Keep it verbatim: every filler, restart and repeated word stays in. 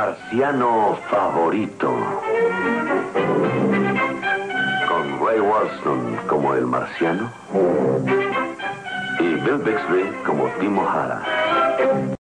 marciano favorito. Con Ray Walston como el marciano y Bill Bixby como Tim O'Hara.